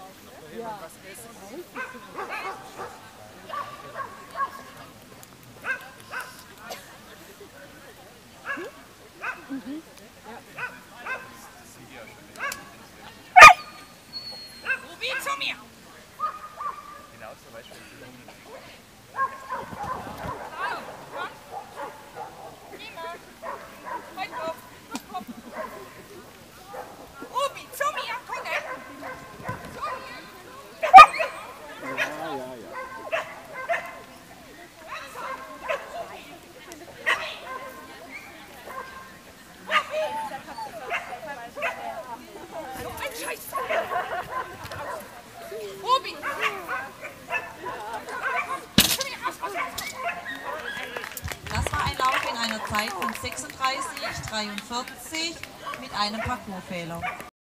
Ruby, zu mir! Genau, zum Beispiel. Das war ein Lauf in einer Zeit von 36,43 mit einem Parcoursfehler.